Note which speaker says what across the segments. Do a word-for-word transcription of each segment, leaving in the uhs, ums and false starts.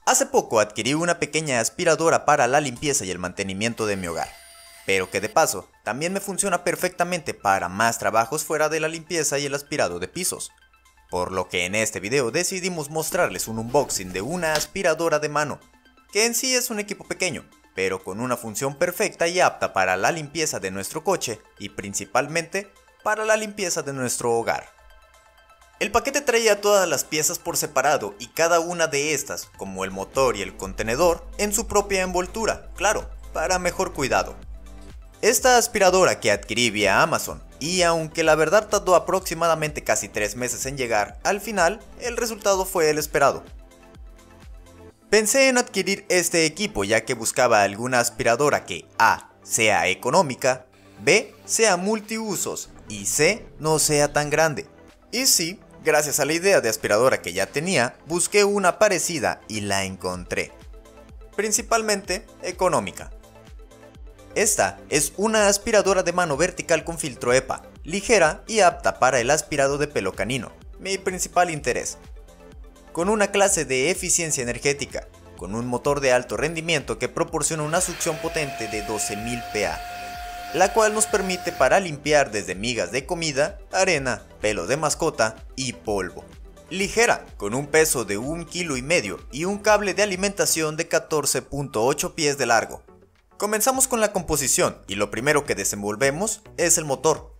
Speaker 1: Hace poco adquirí una pequeña aspiradora para la limpieza y el mantenimiento de mi hogar, pero que de paso también me funciona perfectamente para más trabajos fuera de la limpieza y el aspirado de pisos. Por lo que en este video decidimos mostrarles un unboxing de una aspiradora de mano, que en sí es un equipo pequeño, pero con una función perfecta y apta para la limpieza de nuestro coche y principalmente para la limpieza de nuestro hogar. El paquete traía todas las piezas por separado y cada una de estas, como el motor y el contenedor, en su propia envoltura, claro, para mejor cuidado. Esta aspiradora que adquirí vía Amazon, y aunque la verdad tardó aproximadamente casi tres meses en llegar, al final el resultado fue el esperado. Pensé en adquirir este equipo ya que buscaba alguna aspiradora que A. sea económica, B. sea multiusos y C. no sea tan grande. Y sí, gracias a la idea de aspiradora que ya tenía, busqué una parecida y la encontré. Principalmente económica. Esta es una aspiradora de mano vertical con filtro E P A, ligera y apta para el aspirado de pelo canino, mi principal interés. Con una clase de eficiencia energética, con un motor de alto rendimiento que proporciona una succión potente de doce mil P A, la cual nos permite para limpiar desde migas de comida, arena, pelo de mascota y polvo. Ligera, con un peso de un kilo y medio y un cable de alimentación de catorce punto ocho pies de largo. Comenzamos con la composición y lo primero que desenvolvemos es el motor.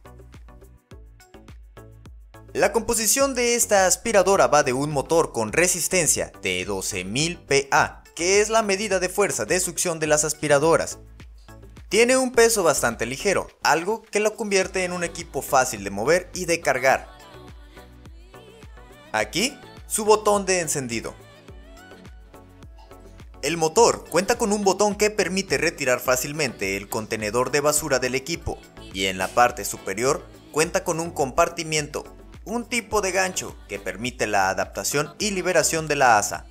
Speaker 1: La composición de esta aspiradora va de un motor con resistencia de doce mil P A, que es la medida de fuerza de succión de las aspiradoras. Tiene un peso bastante ligero, algo que lo convierte en un equipo fácil de mover y de cargar. Aquí, su botón de encendido. El motor cuenta con un botón que permite retirar fácilmente el contenedor de basura del equipo, y en la parte superior cuenta con un compartimiento, un tipo de gancho que permite la adaptación y liberación de la asa.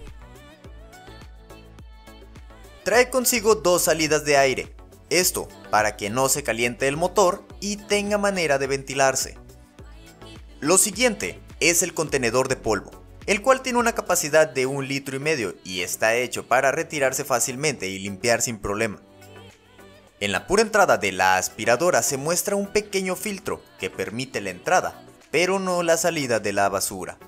Speaker 1: Trae consigo dos salidas de aire, esto para que no se caliente el motor y tenga manera de ventilarse. Lo siguiente es el contenedor de polvo, el cual tiene una capacidad de un litro y medio y está hecho para retirarse fácilmente y limpiar sin problema. En la pura entrada de la aspiradora se muestra un pequeño filtro que permite la entrada, pero no la salida de la basura.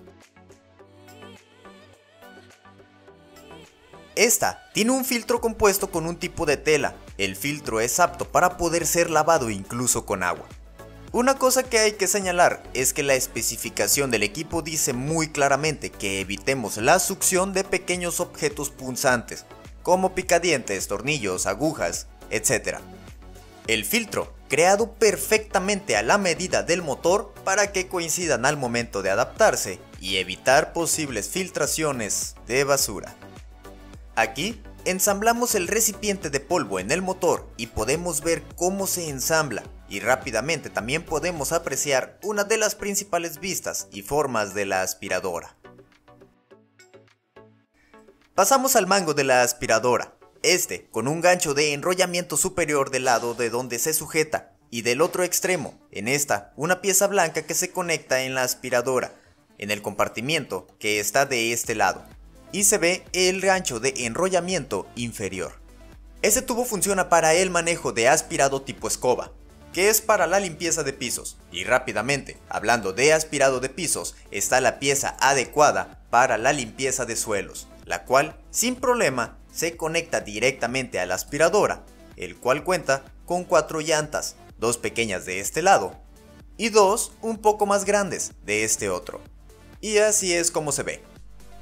Speaker 1: Esta tiene un filtro compuesto con un tipo de tela. El filtro es apto para poder ser lavado incluso con agua. Una cosa que hay que señalar es que la especificación del equipo dice muy claramente que evitemos la succión de pequeños objetos punzantes, como picadientes, tornillos, agujas, etcétera. El filtro, creado perfectamente a la medida del motor para que coincidan al momento de adaptarse y evitar posibles filtraciones de basura. Aquí ensamblamos el recipiente de polvo en el motor y podemos ver cómo se ensambla, y rápidamente también podemos apreciar una de las principales vistas y formas de la aspiradora. Pasamos al mango de la aspiradora, este con un gancho de enrollamiento superior del lado de donde se sujeta, y del otro extremo, en esta, una pieza blanca que se conecta en la aspiradora, en el compartimiento que está de este lado, y se ve el gancho de enrollamiento inferior. Este tubo funciona para el manejo de aspirado tipo escoba, que es para la limpieza de pisos, y rápidamente, hablando de aspirado de pisos, está la pieza adecuada para la limpieza de suelos, la cual, sin problema, se conecta directamente a la aspiradora, el cual cuenta con cuatro llantas, dos pequeñas de este lado, y dos un poco más grandes de este otro. Y así es como se ve.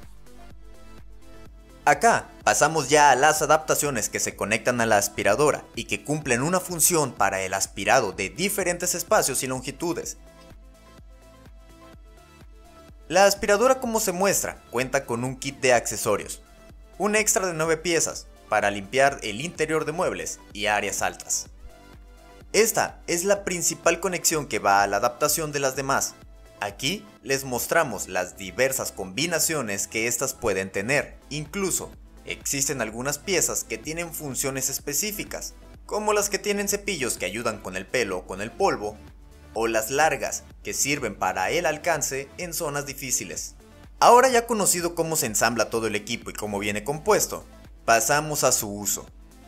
Speaker 1: Acá pasamos ya a las adaptaciones que se conectan a la aspiradora y que cumplen una función para el aspirado de diferentes espacios y longitudes. La aspiradora, como se muestra, cuenta con un kit de accesorios, un extra de nueve piezas para limpiar el interior de muebles y áreas altas. Esta es la principal conexión que va a la adaptación de las demás. Aquí les mostramos las diversas combinaciones que estas pueden tener. Incluso existen algunas piezas que tienen funciones específicas, como las que tienen cepillos que ayudan con el pelo o con el polvo, o las largas que sirven para el alcance en zonas difíciles. Ahora ya conocido cómo se ensambla todo el equipo y cómo viene compuesto, pasamos a su uso.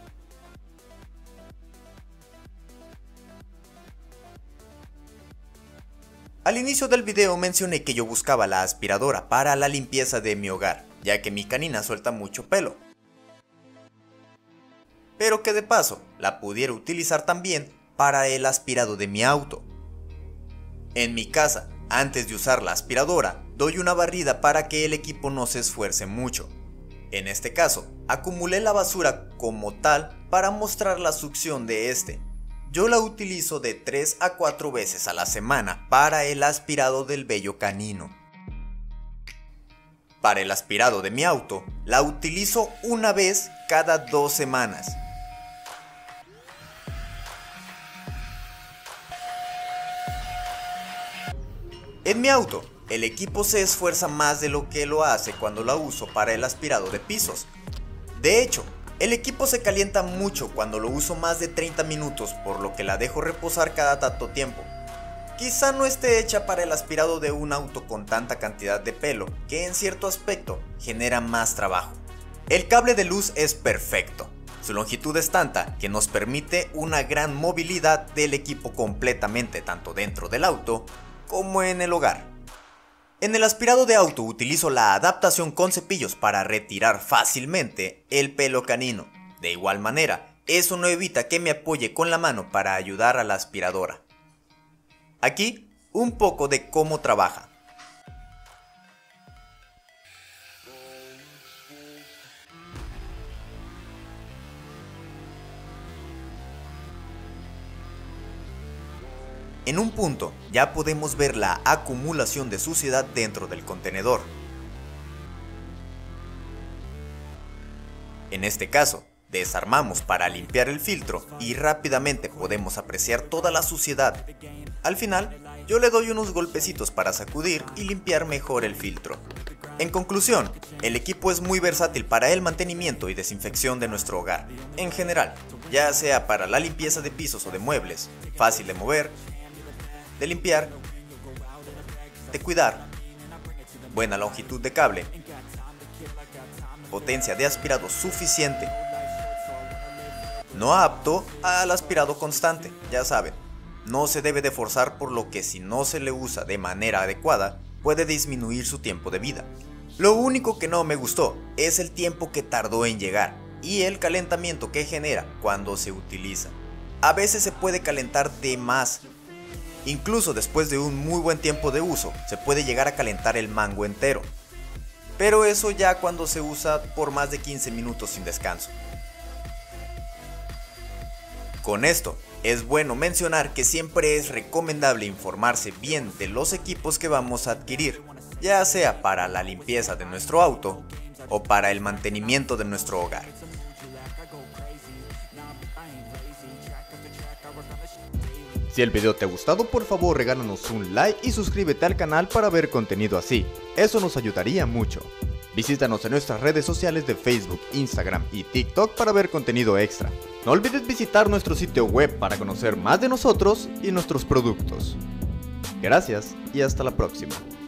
Speaker 1: Al inicio del video mencioné que yo buscaba la aspiradora para la limpieza de mi hogar, ya que mi canina suelta mucho pelo. Pero que de paso la pudiera utilizar también para el aspirado de mi auto. En mi casa, antes de usar la aspiradora, doy una barrida para que el equipo no se esfuerce mucho. En este caso, acumulé la basura como tal para mostrar la succión de este. Yo la utilizo de tres a cuatro veces a la semana para el aspirado del vello canino. Para el aspirado de mi auto, la utilizo una vez cada dos semanas. En mi auto, el equipo se esfuerza más de lo que lo hace cuando la uso para el aspirado de pisos. De hecho, el equipo se calienta mucho cuando lo uso más de treinta minutos, por lo que la dejo reposar cada tanto tiempo. Quizá no esté hecha para el aspirado de un auto con tanta cantidad de pelo, que en cierto aspecto genera más trabajo. El cable de luz es perfecto. Su longitud es tanta que nos permite una gran movilidad del equipo completamente, tanto dentro del auto como en el hogar. En el aspirado de auto utilizo la adaptación con cepillos para retirar fácilmente el pelo canino. De igual manera, eso no evita que me apoye con la mano para ayudar a la aspiradora. Aquí, un poco de cómo trabaja. En un punto ya podemos ver la acumulación de suciedad dentro del contenedor. En este caso, desarmamos para limpiar el filtro y rápidamente podemos apreciar toda la suciedad. Al final, yo le doy unos golpecitos para sacudir y limpiar mejor el filtro. En conclusión, el equipo es muy versátil para el mantenimiento y desinfección de nuestro hogar. En general, ya sea para la limpieza de pisos o de muebles, fácil de mover, de limpiar, de cuidar, buena longitud de cable, potencia de aspirado suficiente, no apto al aspirado constante, ya saben, no se debe de forzar, por lo que si no se le usa de manera adecuada puede disminuir su tiempo de vida. Lo único que no me gustó es el tiempo que tardó en llegar y el calentamiento que genera cuando se utiliza. A veces se puede calentar de más. Incluso después de un muy buen tiempo de uso, se puede llegar a calentar el mango entero. Pero eso ya cuando se usa por más de quince minutos sin descanso. Con esto, es bueno mencionar que siempre es recomendable informarse bien de los equipos que vamos a adquirir, ya sea para la limpieza de nuestro auto o para el mantenimiento de nuestro hogar.
Speaker 2: Si el video te ha gustado, por favor regálanos un like y suscríbete al canal para ver contenido así, eso nos ayudaría mucho. Visítanos en nuestras redes sociales de Facebook, Instagram y TikTok para ver contenido extra. No olvides visitar nuestro sitio web para conocer más de nosotros y nuestros productos. Gracias y hasta la próxima.